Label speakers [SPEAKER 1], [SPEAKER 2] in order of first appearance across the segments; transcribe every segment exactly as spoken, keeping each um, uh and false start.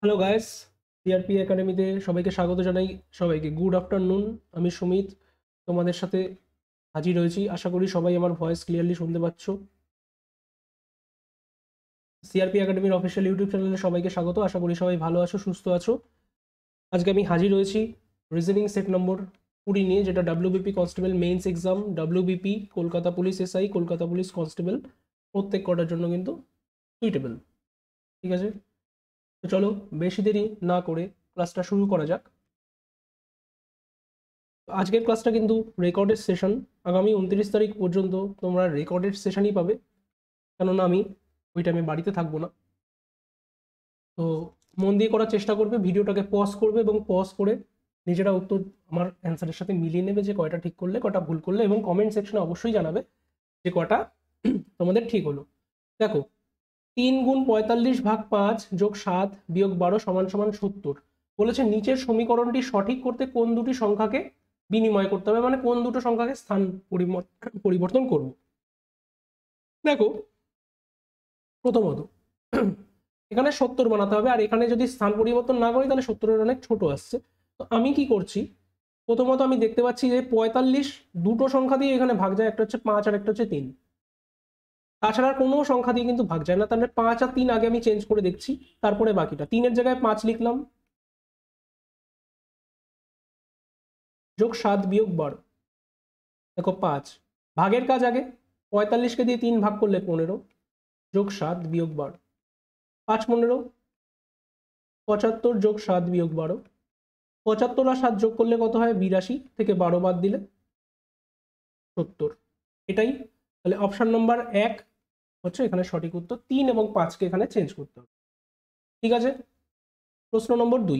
[SPEAKER 1] Hello guys, CRP একাডেমিতে সবাইকে স্বাগত জানাই। সবাইকে গুড আফটারনুন। আমি সুমিত তোমাদের সাথে হাজির হয়েছি। আশা করি সবাই আমার ভয়েস ক্লিয়ারলি শুনতে পাচ্ছ। সিআরপি একাডেমির অফিসিয়াল ইউটিউব চ্যানেলে সবাইকে স্বাগত। আশা করি সবাই ভালো আছো, সুস্থ আছো। আজকে আমি হাজির হয়েছি রিজনিং সেট নম্বর কুড়ি নিয়ে, যেটা WBP constable mains exam, WBP, Kolkata police SI, Kolkata police constable প্রত্যেক কটার জন্য কিন্তু সুইটেবল। ঠিক আছে, তো চলো বেশি দেরি না করে ক্লাসটা শুরু করা যাক। আজকের ক্লাসটা কিন্তু রেকর্ডেড সেশন। আগামী উনত্রিশ তারিখ পর্যন্ত তোমরা রেকর্ডেড সেশনই পাবে, কেননা আমি ওই টাইমে বাড়িতে থাকবো না। তো মন দিয়ে করার চেষ্টা করবে, ভিডিওটাকে পজ করবে এবং পজ করে নিজেরা উত্তর আমার অ্যান্সারের সাথে মিলিয়ে নেবে যে কয়টা ঠিক করলে কয়টা ভুল করলে, এবং কমেন্ট সেকশনে অবশ্যই জানাবে যে কয়টা তোমাদের ঠিক হলো। দেখো, তিন গুণ পঁয়তাল্লিশ ভাগ পাঁচ যোগ সাত বিয়োগ বারো সমান সমান সত্তর বলেছে। নিচের সমীকরণটি সঠিক করতে কোন দুটি সংখ্যাকে বিনিময় করতে হবে, মানে কোন দুটো সংখ্যাকে স্থান পরিবর্তন করব। দেখো, প্রথমত এখানে সত্তর বানাতে হবে, আর এখানে যদি স্থান পরিবর্তন না করি তাহলে সত্তরের অনেক ছোট আসছে। তো আমি কি করছি, প্রথমত আমি দেখতে পাচ্ছি যে পঁয়তাল্লিশ দুটো সংখ্যা দিয়ে এখানে ভাগ যায়, একটা হচ্ছে পাঁচ আর একটা হচ্ছে তিন। তাছাড়া কোনো সংখ্যা দিয়ে কিন্তু ভাগ যায় না, তাহলে পাঁচ আর তিন আগে আমি চেঞ্জ করে দেখছি, তারপরে বাকিটা। তিনের জায়গায় পাঁচ লিখলাম, যোগ সাত বিয়োগ বারো। দেখো, পাঁচ ভাগের কাজ আগে, পঁয়তাল্লিশকে দিয়ে তিন ভাগ করলে পনেরো, যোগ সাত বিয়োগ বারো। পাঁচ পনেরো পঁচাত্তর, যোগ সাত বিয়োগ বারো। পঁচাত্তর আর সাত যোগ করলে কত হয়? বিরাশি, থেকে বারো বাদ দিলে সত্তর। এটাই তাহলে অপশন নম্বর এক হচ্ছে এখানে সঠিক উত্তর। তিন এবং পাঁচকে এখানে চেঞ্জ করতে হবে। ঠিক আছে, প্রশ্ন নম্বর দুই।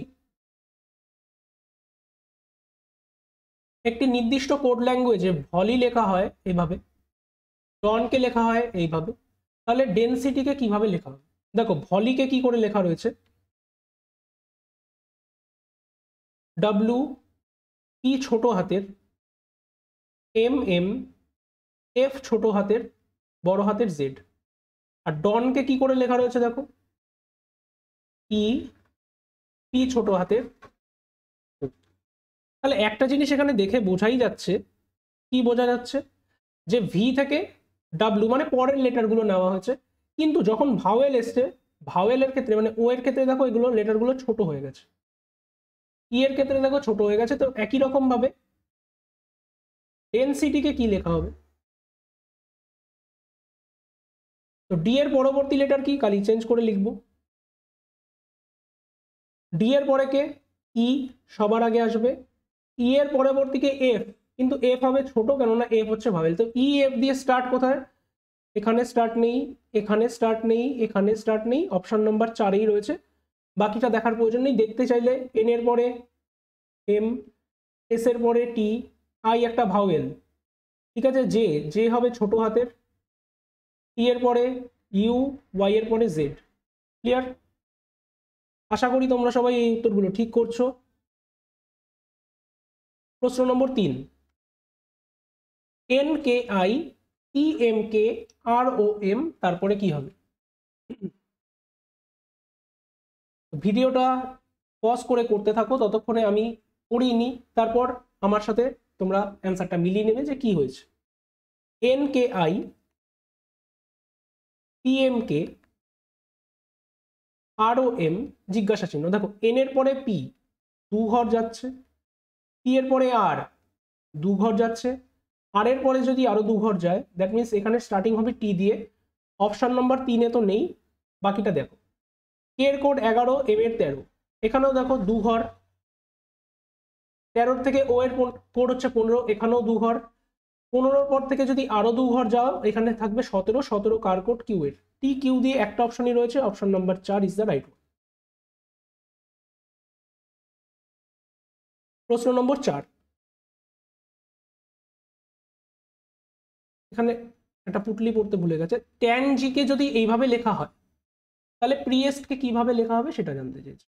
[SPEAKER 1] একটি নির্দিষ্ট কোড ল্যাঙ্গুয়েজে ভলি লেখা হয় এইভাবে, ডনকে লেখা হয় এইভাবে, তাহলে ডেনসিটিকে কিভাবে লেখা হবে? দেখো, ভলিকে কি করে লেখা রয়েছে, ডাব্লু ই ছোট হাতের, এম এম এফ ছোট হাতের, বড় হাতের জেড। আর ডনকে কি করে লেখা রয়েছে, দেখো, ই পি ছোট হাতের। তাহলে একটা জিনিস এখানে দেখে বোঝাই যাচ্ছে, কি বোঝা যাচ্ছে, যে ভি থেকে ডাব্লু মানে পরের লেটারগুলো নেওয়া হয়েছে, কিন্তু যখন ভাওয়েল এসছে, ভাওয়েলের ক্ষেত্রে মানে ও এর ক্ষেত্রে দেখো এগুলো লেটারগুলো ছোট হয়ে গেছে, ই এর ক্ষেত্রে দেখো ছোট হয়ে গেছে। তো একই রকম ভাবে ডেনসিটিকে কি লেখা হবে? তো ডি এর পরবর্তী লেটার কি, কালি চেঞ্জ করে লিখবো। ডি এর পরে কে? ই সবার আগে আসবে। ই এর পরবর্তীকে এফ, কিন্তু এফ হবে ছোট, কেননা এফ হচ্ছে ভাওয়েল। তো ই এফ দিয়ে স্টার্ট কোথায়? এখানে স্টার্ট নেই, এখানে স্টার্ট নেই, এখানে স্টার্ট নেই, অপশন নাম্বার চারেই রয়েছে। বাকিটা দেখার প্রয়োজন নেই। দেখতে চাইলে এন এর পরে এম, এস এর পরে টি, আই একটা ভাওয়েল, ঠিক আছে। জে, জে হবে ছোট হাতের, টি এর পরে ইউ, ওয়াই এর পরে জেড। ক্লিয়ার? আশা করি তোমরা সবাই এই উত্তরগুলো ঠিক করছো। প্রশ্ন নম্বর তিন। N K I, E M K, R O M, তারপরে কি হবে? ভিডিওটা পজ করে করতে থাকো, ততক্ষণে আমি পড়িয়ে নিই, তারপর আমার সাথে তোমরা অ্যান্সারটা মিলিয়ে নেবে যে কি হয়েছে। N K I, P M K, R O M, জিজ্ঞাসা চিহ্ন। দেখো, এন এর পরে পি দু ঘর যাচ্ছে, পি এর পরে আর দু ঘর যাচ্ছে, আর এর পরে যদি আরো দু ঘর যায়, দ্যাট মিনস এখানে স্টার্টিং হবে টি দিয়ে। অপশন নাম্বার তিনে তো নেই, বাকিটা দেখো। কে এর কোড এগারো, এম এর তেরো, এখানেও দেখো দু ঘর। তেরোর থেকে ও এর কোড হচ্ছে পনেরো, এখানেও দু ঘর। পনেরোর পর থেকে যদি আরো দু ঘর যাও, এখানে থাকবে সতেরো, সতেরো কার কোড? কিউ এর। টি কিউ দিয়ে একটা অপশনই রয়েছে, অপশন নাম্বার চার ইজ দ্য রাইট। প্রশ্ন নম্বর চার। এখানে একটা পুটলি পড়তে ভুলে গেছে। ট্যান জি কে যদি এইভাবে লেখা হয়, তাহলে প্রিয়েস্ট কে কিভাবে লেখা হবে সেটা জানতে চেয়েছি।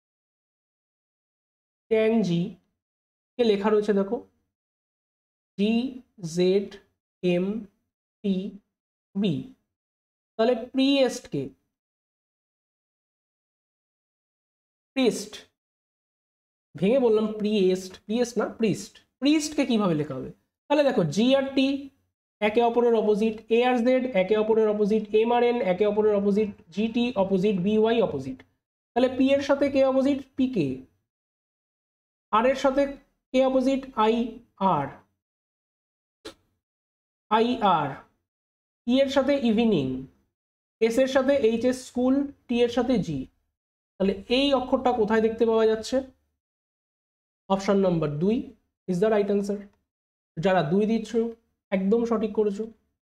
[SPEAKER 1] ট্যান জি কে লেখা রয়েছে, দেখো, G Z M T B. তাহলে প্রিয়েস্ট কে প্রিস্ট, ভেঙে বললাম প্রিয়েস্ট, প্রিয়েস্ট না প্রিস্ট। প্রিস্টকে কিভাবে লেখা হবে? তাহলে দেখো জি আর টি একে অপরের অপোজিট, এ আর জেড একে অপরের অপোজিট, এম আর এন একে অপরের opposite, G T opposite, B Y opposite. তাহলে পি এর সাথে কে অপোজিট? P K. আর এর সাথে কে opposite? I R, I R. E এর সাথে ইভিনিং, এস এর সাথে এইচ এস স্কুল, টি এর সাথে জি। তাহলে এই অক্ষরটা কোথায় দেখতে পাওয়া যাচ্ছে? অপশন নাম্বার দুই ইজ দ্য রাইট অ্যান্সার। যারা দুই দিচ্ছ একদম সঠিক করেছো।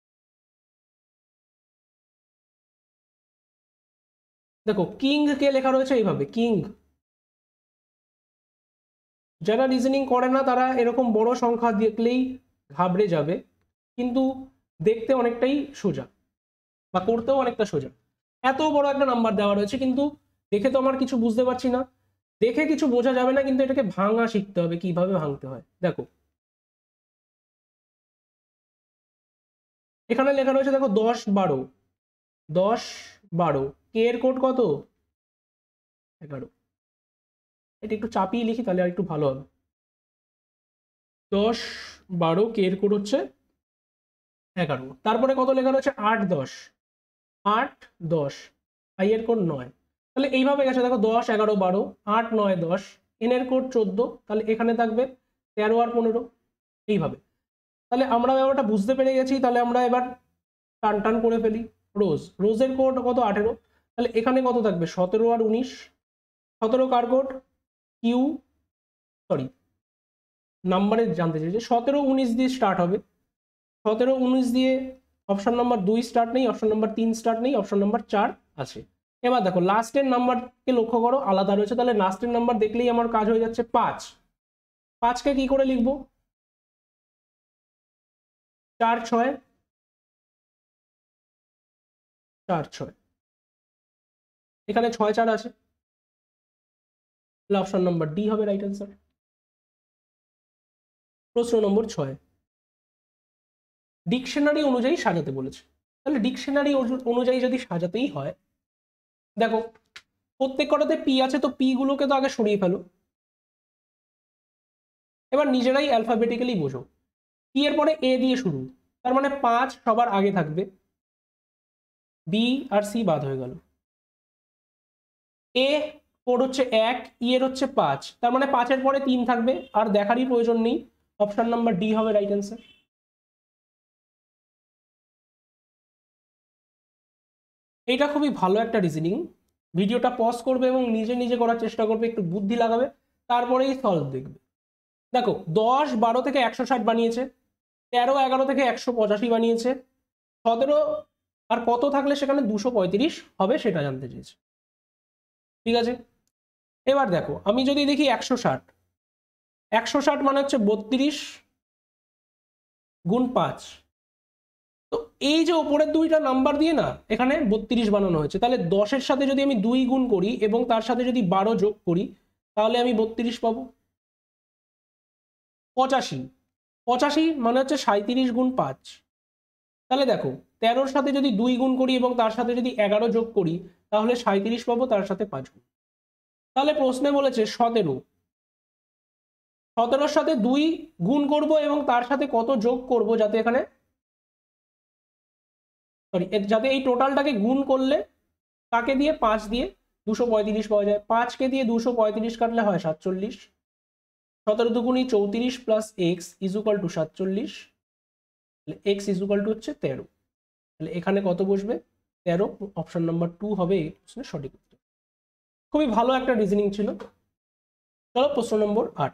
[SPEAKER 1] দেখো কিং কে লেখা রয়েছে এইভাবে, কিং। যারা রিজনিং করে না তারা এরকম বড় সংখ্যা দেখলেই ঘাবড়ে যাবে, কিন্তু দেখতে অনেকটাই সোজা বা করতেও অনেকটা সোজা। এত বড় একটা নাম্বার দেওয়া রয়েছে, কিন্তু দেখে তো আমার কিছু বুঝতে পারছি না। দেখে কিছু বোঝা যাবে না, কিন্তু এটাকে ভাঙা শিখতে হবে, কিভাবে ভাঙতে হয়। দেখো এখানে লেখা রয়েছে, দেখো দশ বারো, দশ বারো, কে এর কোড কত? এগারো। এটা একটু চাপিয়ে লিখি তাহলে আর একটু ভালো হবে। দশ বারো, কে এর কোড হচ্ছে এগারো। তারপরে কত লেখা রয়েছে? আট দশ, আট দশ, আই এর কোড নয়। তাহলে এইভাবে গেছে, দেখো দশ এগারো বারো, আট নয় দশ, এন এর কোড চোদ্দ, তাহলে এখানে থাকবে তেরো আর পনেরো। এইভাবে তাহলে আমরা ব্যাপারটা বুঝতে পেরে গেছি। তাহলে আমরা এবার টান টান করে ফেলি। রোজ, রোজের কোড কত? আঠেরো। তাহলে এখানে কত থাকবে? সতেরো আর উনিশ। সতেরো কার কোড? কিউ, সরি নাম্বারে জানতে চাইছে। সতেরো উনিশ দিয়ে স্টার্ট হবে। সতেরো উনিশ দিয়ে অপশন নাম্বার দুই স্টার্ট নেই, অপশন নাম্বার তিন স্টার্ট নেই, অপশন নাম্বার চার আছে। এবার দেখো লাস্টের নাম্বারকে লক্ষ্য করো, আলাদা রয়েছে। তাহলে লাস্টের নাম্বার দেখলেই আমার কাজ হয়ে যাচ্ছে পাঁচ। পাঁচকে কি করে লিখবো? চার ছয়, চার ছয়, এখানে ছয় চার আছে, তাহলে অপশন নাম্বার ডি হবে রাইট অ্যান্সার। প্রশ্ন নম্বর ছয়, ডিকশনারি অনুযায়ী সাজাতে বলেছে। তাহলে ডিকশনারি অনুযায়ী যদি সাজাতেই হয়, দেখো প্রত্যেক কটাতে পি আছে, তো পি গুলোকে তো আগে সরিয়ে ফেলো। এবার নিজেরাই অ্যালফাবেটিক্যালি বোঝো। পি এর পরে এ দিয়ে শুরু, তার মানে পাঁচ সবার আগে থাকবে, বি আর সি বাদ হয়ে গেল। এ কোড হচ্ছে এক, ই এর হচ্ছে পাঁচ, তার মানে পাঁচের পরে তিন থাকবে, আর দেখারই প্রয়োজন নেই, অপশন নাম্বার ডি হবে রাইট অ্যান্সার। এটা খুবই ভালো একটা রিজনিং। ভিডিওটা পজ করবে এবং নিজে নিজে করার চেষ্টা করবে, একটু বুদ্ধি লাগাবে, তারপরেই সলভ দেখবে। দেখো দশ বারো থেকে একশো ষাট বানিয়েছে, তেরো এগারো থেকে একশো পঁচাশি বানিয়েছে, সতেরো আর কত থাকলে সেখানে দুশো পঁয়ত্রিশ হবে সেটা জানতে চেয়েছে। ঠিক আছে, এবার দেখো আমি যদি দেখি একশো ষাট, একশো ষাট মানে হচ্ছে বত্রিশ গুণ পাঁচ। তো এই যে ওপরের দুইটা নাম্বার দিয়ে না এখানে বত্রিশ বানানো হয়েছে, তাহলে দশের সাথে যদি আমি দুই গুণ করি এবং তার সাথে যদি বারো যোগ করি, তাহলে আমি বত্রিশ পাবো। পঁচাশি, পঁচাশি মানে হচ্ছে সাঁইত্রিশ গুণ পাঁচ। তাহলে দেখো তেরোর সাথে যদি দুই গুণ করি এবং তার সাথে যদি এগারো যোগ করি, তাহলে সাঁইত্রিশ পাবো, তার সাথে পাঁচ গুণ। তাহলে প্রশ্নে বলেছে সতেরো, সতেরোর সাথে দুই গুণ করব এবং তার সাথে কত যোগ করব, যাতে এখানে সরি যাতে এই টোটালটাকে গুণ করলে তাকে দিয়ে পাঁচ দিয়ে দুশো পঁয়ত্রিশ পাওয়া যায়। পাঁচকে দিয়ে দুশো পঁয়ত্রিশ কাটলে হয় সাতচল্লিশ, সতেরো দুগুণী চৌত্রিশ প্লাস এক্স ইজুকাল টু সাতচল্লিশ, এক্স ইজুকাল টু হচ্ছে তেরো। তাহলে এখানে কত বসবে? তেরো। অপশন নাম্বার টু হবে এই প্রশ্নের সঠিক উত্তর। খুবই ভালো একটা রিজনিং ছিল। চলো প্রশ্ন নম্বর আট।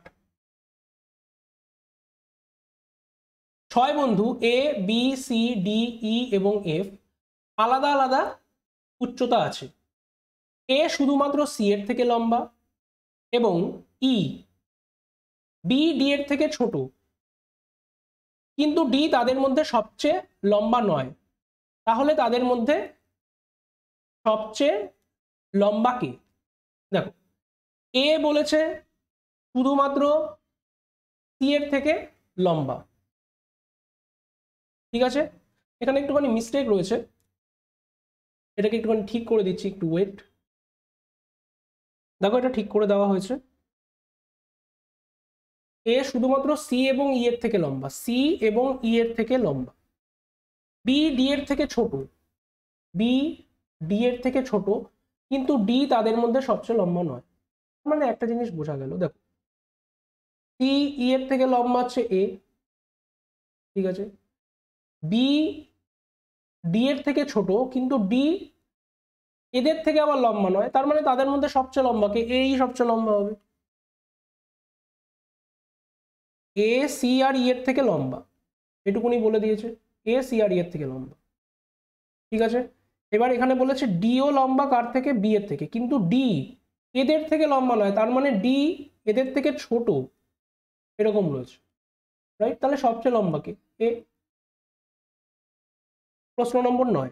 [SPEAKER 1] ছয় বন্ধু A B C D E এবং এফ আলাদা আলাদা উচ্চতা আছে। এ শুধুমাত্র সি এর থেকে লম্বা এবং ই বি ডি এর থেকে ছোট, কিন্তু ডি তাদের মধ্যে সবচেয়ে লম্বা নয়। তাহলে তাদের মধ্যে সবচেয়ে লম্বা কে? দেখো এ বলেছে শুধুমাত্র সি এর থেকে লম্বা, ঠিক আছে। এখানে একটুখানি মিস্টেক রয়েছে, এটাকে একটুখানি ঠিক করে দিচ্ছি, একটু ওয়েট। দেখো এটা ঠিক করে দেওয়া হয়েছে। এ শুধুমাত্র সি এবং ই এর থেকে লম্বা, সি এবং ই এর থেকে লম্বা। বি ডি এর থেকে ছোট, বি ডি এর থেকে ছোট, কিন্তু ডি তাদের মধ্যে সবচেয়ে লম্বা নয়। মানে একটা জিনিস বোঝা গেল, দেখো সি ই এর থেকে লম্বা হচ্ছে এ, ঠিক আছে, বি ডি এর থেকে ছোট কিন্তু ডি এদের থেকে আবার লম্বা নয়, তার মানে তাদের মধ্যে সবচেয়ে লম্বা কে? এই সবচেয়ে লম্বা হবে। এ সি আর ই এর থেকে লম্বা, এটুকুনি বলে দিয়েছে, এ সি আর ই এর থেকে লম্বা, ঠিক আছে। এবার এখানে বলেছে ডিও লম্বা কার থেকে? বি এর থেকে, কিন্তু ডি এদের থেকে লম্বা নয়, তার মানে ডি এদের থেকে ছোট, এরকম রয়েছে, রাইট? তাহলে সবচেয়ে লম্বা কে? এ। প্রশ্ন নম্বর নয়,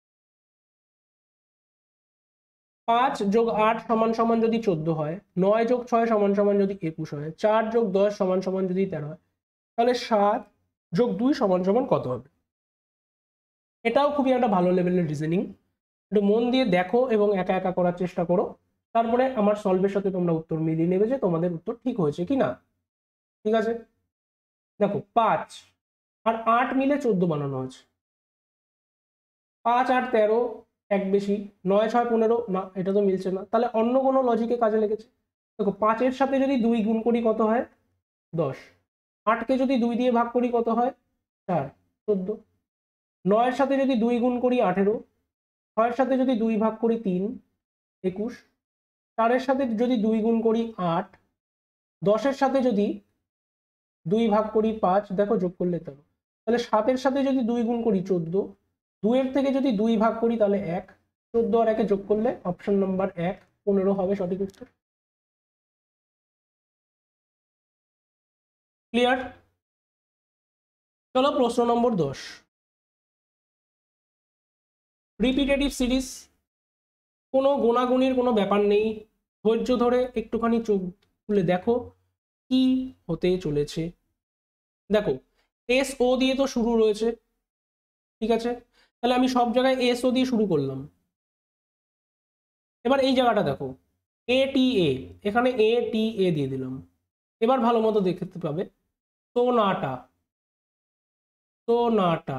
[SPEAKER 1] পাঁচ যোগ আট সমান সমান যদি চোদ্দ হয়, নয় যোগ ছয় সমান সমান যদি একুশ হয়, চার যোগ দশ সমান সমান যদি তেরো হয়, তাহলে সাত যোগ দুই সমান সমান কত হবে? এটাও খুবই একটা ভালো লেভেলের রিজনিং, একটু মন দিয়ে দেখো এবং একা একা করার চেষ্টা করো, তারপরে আমার সলভের সাথে তোমরা উত্তর মিলিয়ে নেবে যে তোমাদের উত্তর ঠিক হয়েছে কি না, ঠিক আছে। দেখো পাঁচ আর আট মিলে চোদ্দ বানানো হয়েছে, পাঁচ আট তেরো, এক বেশি, নয় ছয় পনেরো, না এটা তো মিলছে না, তাহলে অন্য কোনো লজিকে কাজে লেগেছে। দেখো পাঁচের সাথে যদি দুই গুণ করি কত হয়? দশ। আটকে যদি দুই দিয়ে ভাগ করি কত হয়? চার, চোদ্দ। নয়ের সাথে যদি দুই গুণ করি আঠেরো, ছয়ের সাথে যদি দুই ভাগ করি তিন, একুশ। চারের সাথে যদি দুই গুণ করি আট, দশের সাথে যদি দুই ভাগ করি পাঁচ, দেখো যোগ করলে তেরো, তাহলে সাতের সাথে যদি দুই গুণ করি চোদ্দ, দুইয়ের থেকে যদি দুই ভাগ করি তাহলে এক, চোদ্দ আর একে যোগ করলে অপশন নাম্বার এক, পনেরো হবে সঠিক উত্তর। ক্লিয়ার? চলো প্রশ্ন নম্বর দশ, রিপিটেটিভ সিরিজ, কোনো গোনাগুনির কোনো ব্যাপার নেই, ধৈর্য ধরে একটুখানি চোখ খুলে দেখো কি হতে চলেছে। দেখো এস ও দিয়ে তো শুরু রয়েছে, ঠিক আছে, তাহলে আমি সব জায়গায় এস ও দিয়ে শুরু করলাম। এবার এই জায়গাটা দেখো এ টি এ, এখানে এ টি এ দিয়ে দিলাম। এবার ভালো মতো দেখতে পাবে সোনাটা, সোনাটা,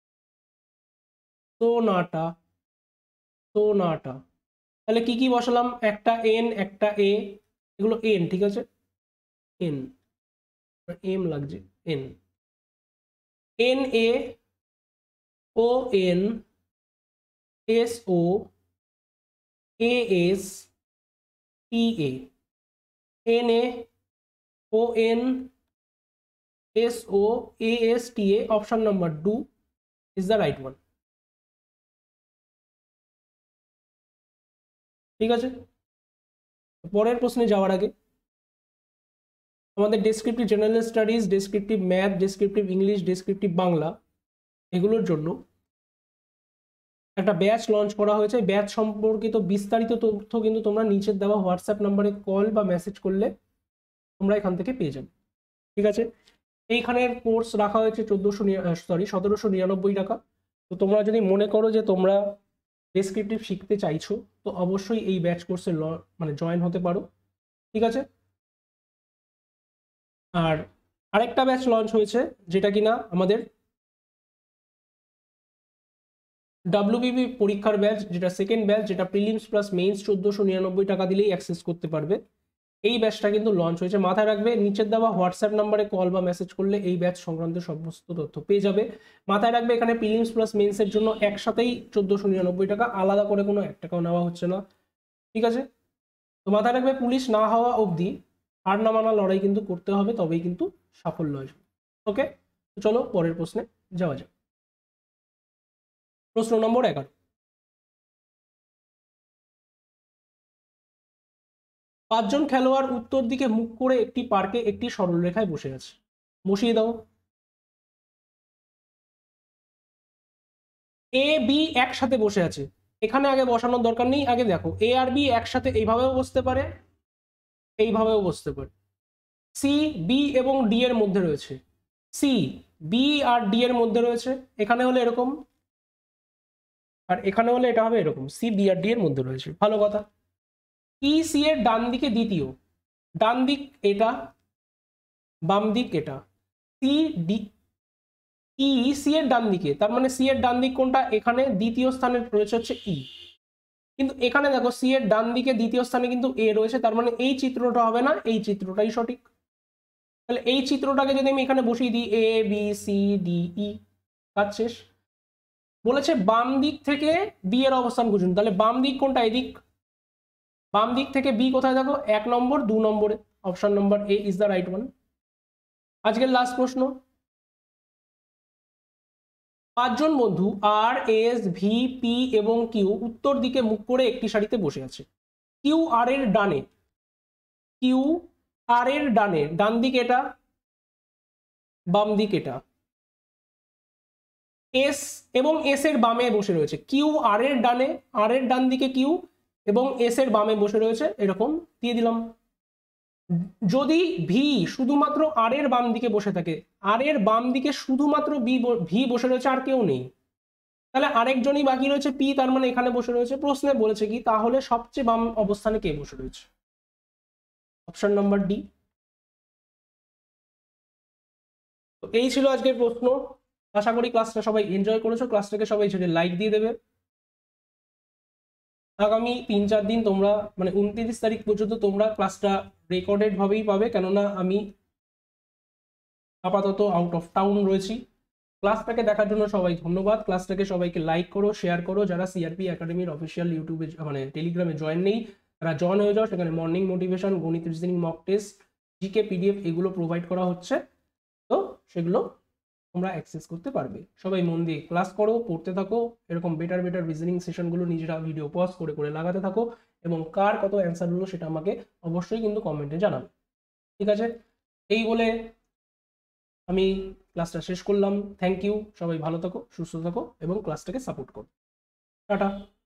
[SPEAKER 1] সোনাটা, সোনাটা, তাহলে কি কি বসালাম? একটা এন, একটা এ, এগুলো এন, ঠিক আছে, এন, এম লাগছে, N, N A, O N, S O, A S, T A, N A, O N, S O, A S T A, option number two is the right one, ঠিক আছে। পরের প্রশ্নে যাওয়ার আগে আমাদের descriptive general studies, descriptive math, descriptive English, descriptive Bangla, এগুলোর জন্য একটা ব্যাচ লঞ্চ করা হয়েছে। ব্যাচ সম্পর্কিত বিস্তারিত তথ্য কিন্তু তোমরা নিচের দেওয়া হোয়াটসঅ্যাপ নাম্বারে কল বা মেসেজ করলে তোমরা এখান থেকে পেয়ে যাবে, ঠিক আছে। এইখানের কোর্স রাখা হয়েছে চোদ্দোশো সরি সতেরোশো নিরানব্বই টাকা। তো তোমরা যদি মনে করো যে তোমরা ডেসক্রিপটিভ শিখতে চাইছো, তো অবশ্যই এই ব্যাচ কোর্সে মানে জয়েন হতে পারো, ঠিক আছে। আর আরেকটা ব্যাচ লঞ্চ হয়েছে যেটা কিনা আমাদের ডাব্লিউবিপি পরীক্ষার ব্যাচ, যেটা সেকেন্ড ব্যাচ, যেটা প্রিলিমস প্লাস মেইনস চোদ্দোশো নিরানব্বই টাকা দিলেই অ্যাক্সেস করতে পারবে। এই ব্যাচটা কিন্তু লঞ্চ হয়েছে, মাথায় রাখবে নিচের দেওয়া হোয়াটসঅ্যাপ নাম্বারে কল বা মেসেজ করলে এই ব্যাচ সংক্রান্ত সমস্ত তথ্য পেয়ে যাবে। মাথায় রাখবে এখানে প্রিলিমস প্লাস মেইনসের জন্য একসাথেই চোদ্দোশো নিরানব্বই টাকা, আলাদা করে কোনো এক টাকাও নেওয়া হচ্ছে না, ঠিক আছে। তো মাথায় রাখবে পুলিশ না হওয়া অবধি হার না মানা লড়াই কিন্তু করতে হবে, তবেই কিন্তু সাফল্য আসবে। ওকে, চলো পরের প্রশ্নে যাওয়া যাক। প্রশ্ন নম্বর এগারো, পাঁচজন খেলোয়াড় উত্তর দিকে মুখ করে একটি পার্কে একটি সরলরেখায় বসে আছে, বসিয়ে দাও। এ বি একসাথে বসে আছে, এখানে আগে বসানোর দরকার নেই, আগে দেখো এ আর বি একসাথে এইভাবেও বসতে পারে, এইভাবেও বসতে পারে। সি বি এবং ডি এর মধ্যে রয়েছে, সি বি আর ডি এর মধ্যে রয়েছে, এখানে হলে এরকম, আর এখানে হলে এটা হবে এরকম, সি বি আর ডি এর মধ্যে রয়েছে, ভালো কথা। ই সি এর ডান দিকে দ্বিতীয়, ডান দিক এটা, বাম দিক এটা, সি ডি ই সি এর ডান দিকে, তার মানে সি এর ডান দিক কোনটা, এখানে দ্বিতীয় স্থানে রয়েছে হচ্ছে ই, কিন্তু এখানে দেখো সি এর ডান দিকে দ্বিতীয় স্থানে কিন্তু এ রয়েছে, তার মানে এই চিত্রটা হবে না, এই চিত্রটাই সঠিক। তাহলে এই চিত্রটাকে যদি আমি এখানে বসিয়ে দিই A B C D E, কাজ শেষ। বলেছে বাম দিক থেকে বি এর অবস্থান খুঁজুন, তাহলে বাম দিক কোনটা, এদিক, বাম দিক থেকে বি কোথায় দেখো, এক নম্বর দু নম্বরে, option number A is the right one. আজকের লাস্ট প্রশ্ন, পাঁচজন বন্ধু আর এস ভি পি এবং কিউ উত্তর দিকে মুখ করে একটি সারিতে বসে আছে। কিউ আর এর ডানে, কিউ আর এর ডানে, ডান দিক এটা, বাম দিক এটা, এস এবং এস এর বামে বসে রয়েছে। কিউ আর এর ডানে, আর এর ডান দিকে কিউ এবং এস এর বামে বসে রয়েছে, এরকম দিয়ে দিলাম। যদি ভি শুধুমাত্র আর এর বাম দিকে বসে থাকে, আর এর বাম দিকে শুধুমাত্র বি ভি বসে রয়েছে, আর কেউ নেই, তাহলে আরেকজনই বাকি রয়েছে পি, তার মানে এখানে বসে রয়েছে। প্রশ্নে বলেছে কি, তাহলে সবচেয়ে বাম অবস্থানে কে বসে রয়েছে, অপশন নাম্বার ডি। তো এই ছিল আজকের প্রশ্ন। আশা করি ক্লাসটা সবাই এনজয় করেছো, ক্লাসটাকে সবাই ছেড়ে লাইক দিয়ে দেবে। আগামী তিন চার দিন তোমরা মানে উনত্রিশ তারিখ পর্যন্ত তোমরা ক্লাসটা রেকর্ডেড ভাবেই পাবে, কেননা আমি আপাতত আউট অফ টাউন রয়েছি। ক্লাসটাকে দেখার জন্য সবাই ধন্যবাদ। ক্লাসটাকে সবাইকে লাইক করো, শেয়ার করো। যারা সিআরপি একাডেমির অফিসিয়াল ইউটিউবে মানে টেলিগ্রামে জয়েন নেই, তারা জয়েন হয়ে যাও। সেখানে মর্নিং মোটিভেশন, গণিত, reasoning, mock test, GK, PDF এগুলো প্রোভাইড করা হচ্ছে, তো সেগুলো তোমরা অ্যাক্সেস করতে পারবে। সবাই মন দিয়ে ক্লাস করো, পড়তে থাকো, এরকম বেটার বেটার রিজনিং সেশনগুলো নিজেরা ভিডিও পজ করে করে লাগাতে থাকো, এবং কার কত অ্যান্সার হলো সেটা আমাকে অবশ্যই কিন্তু কমেন্টে জানাবে। ঠিক আছে, এই বলে আমি ক্লাসটা শেষ করলাম। থ্যাংক ইউ, সবাই ভালো থাকো, সুস্থ থাকো এবং ক্লাসটাকে সাপোর্ট করো। টাটা।